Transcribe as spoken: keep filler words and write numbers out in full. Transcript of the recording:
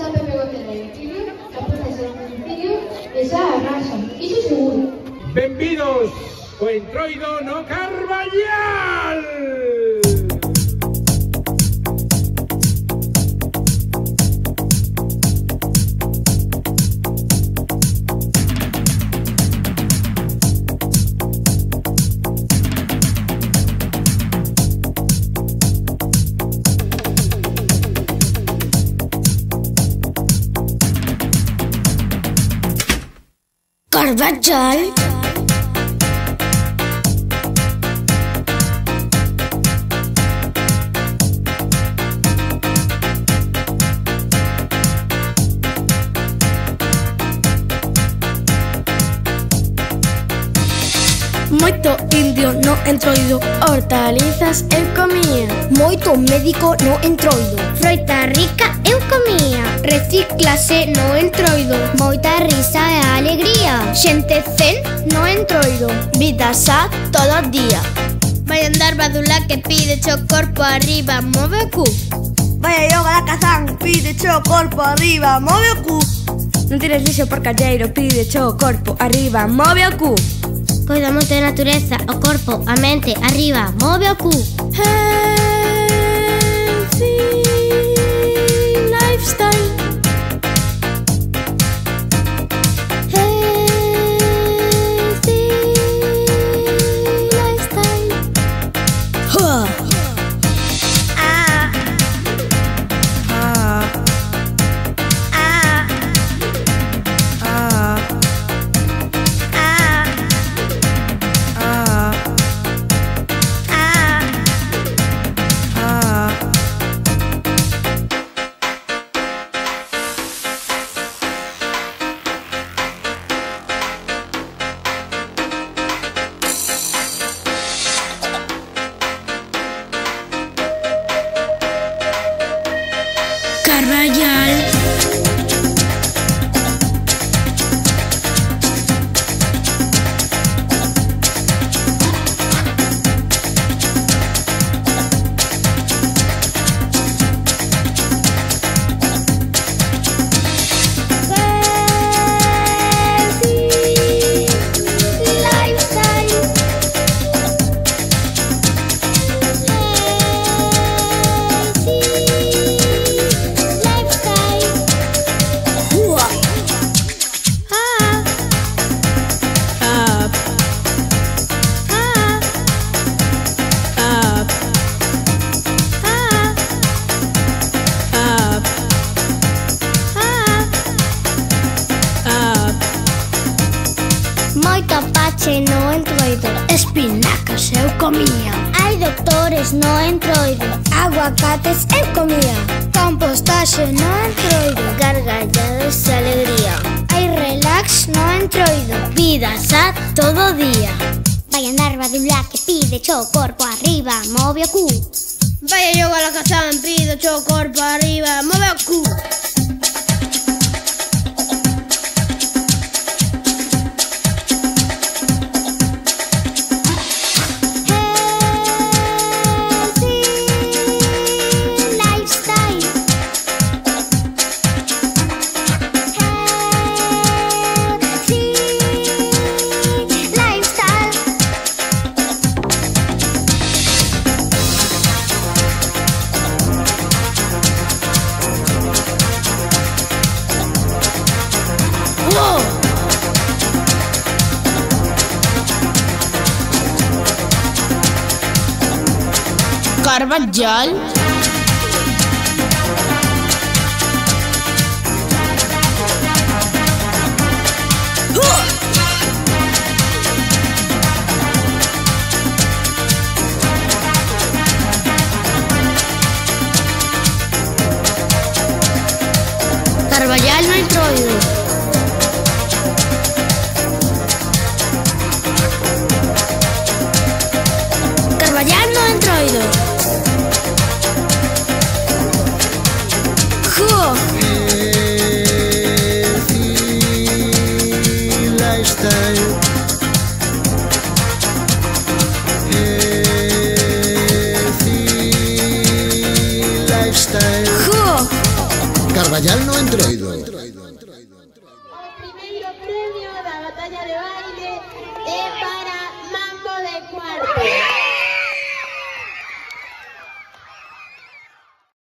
tanto pegote en el equilibrio, las puertas del municipio les arrasan, iso seguro. Benvidos o Entroido no Carballal! Carballal. Moito indio no entroido, hortalizas eu comía. Moito médico no entroido, Froita rica eu comía. reciclase no entroido, Moita risa e alegría. xente zen no entroido, vida xa todo o día. Vai andar badula que pide cho corpo arriba, move o cu. Vai a yoga da Kazán, pide cho corpo arriba, move o cu. Non tires lixo por calleiro, pide cho corpo arriba, move o cu. Coidamos de natureza, o corpo, a mente, arriba, move o cu. Healthy lifestyle. Healthy lifestyle. Huh. Ah. Ah. Ah. Ah. Carballal. Moito pache no entroido, espinacas eu comía, hai doctores no entroido, aguacates eu comía, compostaxe no entroido, gargalladas e alegría, hai relax no entroido, vida xa todo o día. vai andar badula que pide cho corpo arriba, move o cu. Vai a yoga la Kazán, pido cho corpo arriba, move o cu. Carballal. Carballal no entroido. Carballal no entroido. Huh. Lifestyle. Healthy lifestyle. Huh. Carballal no entroido. O primeiro premio da batalla de baile é para